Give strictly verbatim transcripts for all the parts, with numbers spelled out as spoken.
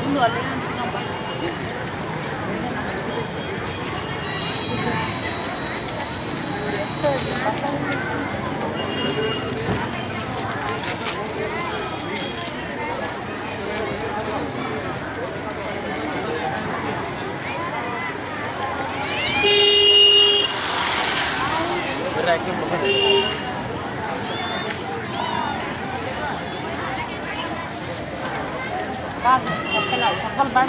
चप्पल बाड़ा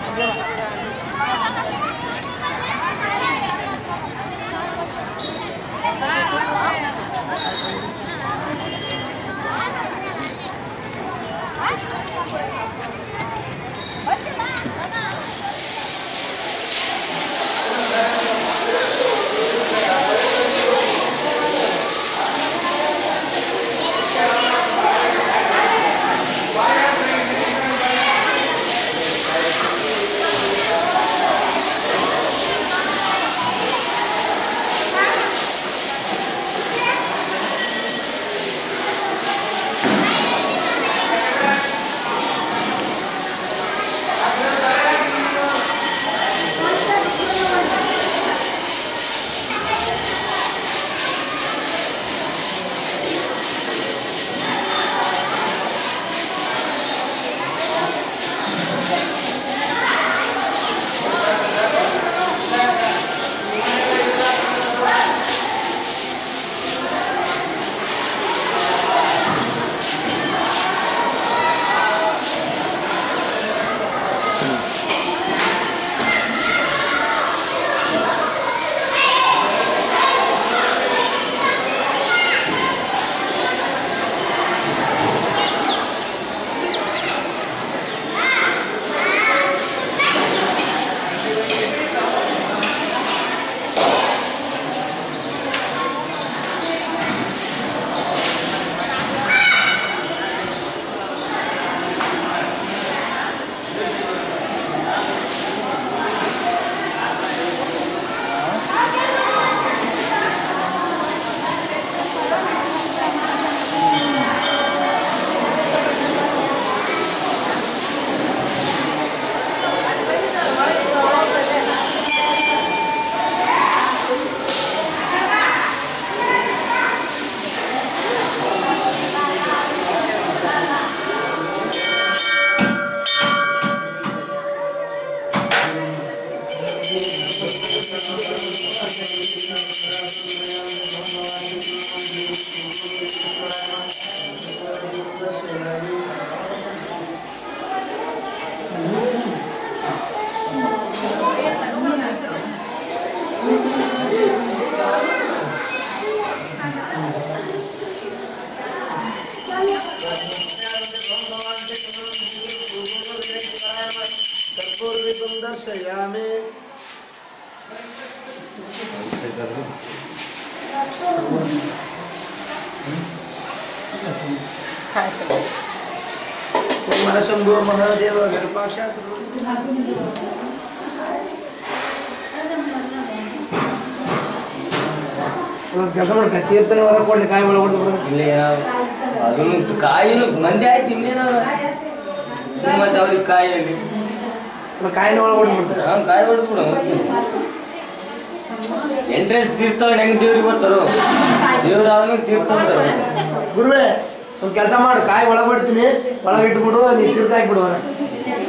दर्शयामि तुम्हारा शंभो महादेव विरूपाक्षा ಕೆಲಸ ಮಾಡಿ ಕತ್ತಿರ್ತಾನೆ ಹೊರ ಕೊಡ್ಲಿ ಕಾಯಿ ಒಳಗೆ ಹೊಡೆದು ಇಲ್ಲ ಅದನ್ನು ಕಾಯಿನು ಮಂದಿ ಆಯ್ತು ಇನ್ನೇನ ಸುಮ್ಮನೆ ಅವ್ರಿಗೆ ಕಾಯಲ್ಲಿ ಕಾಯಿನ ಒಳಗೆ ಹೊಡೆದ್ಬಿಡ್ತಾರೆ ಹಾಂ ಕಾಯಿ ಹೊಡೆದು ಬಿಡ ಎಂಟ್ರೆನ್ಸ್ ತೀರ್ತಾವ ಹೆಂಗೆ ದೇವ್ರಿಗೆ ಬರ್ತಾರೋ ದೇವ್ರು ಆದ್ಮೇಲೆ ತೀರ್ಥ ಬರ್ತಾರ ಗುರುವೇ ಸ್ವಲ್ಪ ಕೆಲಸ ಮಾಡು ಕಾಯಿ ಒಳಗೆ ಬಿಡ್ತೀನಿ ಒಳಗೆ ಇಟ್ಬಿಡು ನೀ ತೀರ್ಥ ಹಾಕ್ಬಿಡು